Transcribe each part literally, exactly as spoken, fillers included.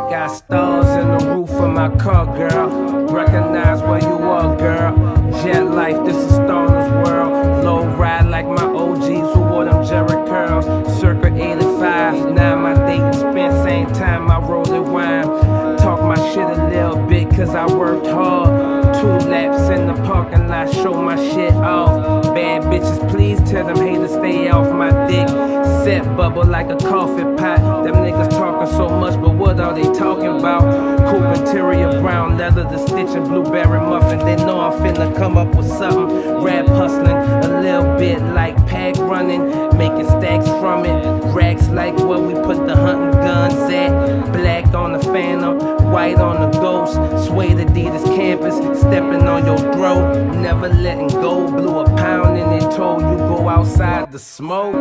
Got stars in the roof of my car, girl. Recognize where you are, girl. Jet life, this is Stoner's world. Low ride like my O Gs who wore them Jerry curls. Circa eighty-five, now my dating spent. Same time I roll it wine. Talk my shit a little bit cause I worked hard. Two laps in the parking lot, show my shit off. Bad bitches, please tell them haters stay off my dick. Set bubble like a coffee pot. Them niggas talking so much, but what are they talking about? Coupe interior, brown leather, the stitch and blueberry muffin. They know I'm finna come up with something. Rap hustling, a little bit like pack running. Making stacks from it. Racks like where we put the hunting guns at. Black on the Phantom, white on the Ghost. Suede Adidas campus, stepping on your throat. Never letting go, blew a pound in it, told you go outside to smoke.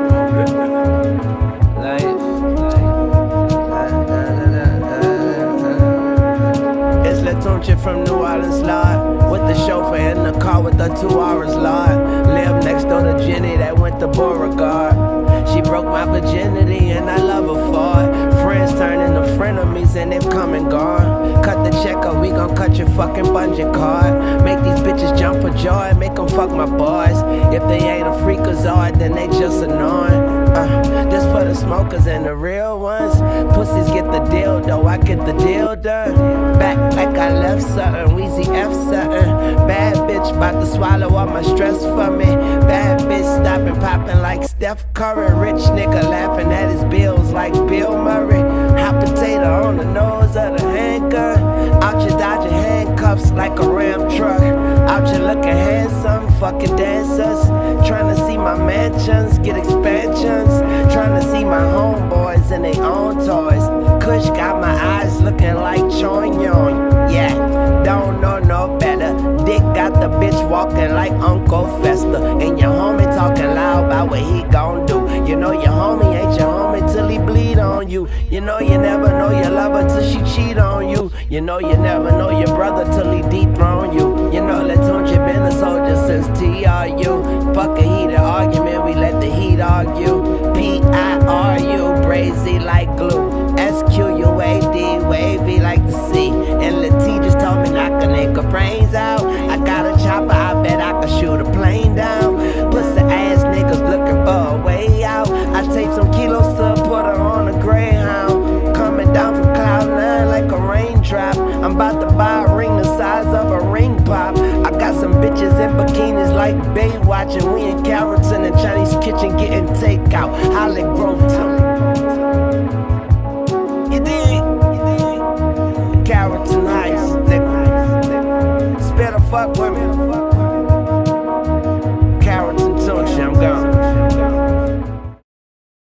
Life. It's Latunche from New Orleans, Lord. With the chauffeur in the car with the two hours, Lord. Live next door to Jenny that went to Beauregard. She broke my virginity and I love her for it. Friends turn into frenemies and they've come and gone. Cut the check or we gon' cut your fucking bungee card. Make these bitches jump for joy, make them fuck my boys. If they ain't a freakazoid, then they just annoying. Uh, this for the smokers and the real ones. Pussies get the deal though, I get the deal done. Back like I left something, Weezy F something. Bad bitch bout to swallow all my stress for me. Bad bitch stopping popping like Steph Curry. Rich nigga laughing at his bills like Bill Murray. Hot potato on the nose of the handgun. Out your dodging handcuffs like a Ram truck. Out your looking handsome, fucking dancers. Trying to see my mansions, get expansions. Trying to see my homeboys in their own toys. Kush got my eyes looking like Chon Yon. Yeah, don't know no better. Dick got the bitch walking like Uncle Fester. And your homie talking loud about what he gon' do. You know your homie ain't your homie till he bleed on you. You know you never know your lover till she cheat on you. You know you never know your brother till he dethrone you. You know Latunche been a soldier since T R U. Fuck a heated argument, we let the heat argue. P I R U, brazy like glue. S Q U A D, wavy like the sea. And Latifah just told me knock a nigga brains out. I got a chopper, I bet I can shoot a plane down. Pussy ass niggas looking for a way out. I take some kilos to put her on a Greyhound. Coming down from cloud nine like a raindrop. I'm about to buy a ring the size of a ring pop. I got some bitches in bikinis like Baywatch. And we in Carrollton and Chinese kitchen getting takeout. Holly Grove You dig? Carrollton Heights, nigga. Spit a fuck with me.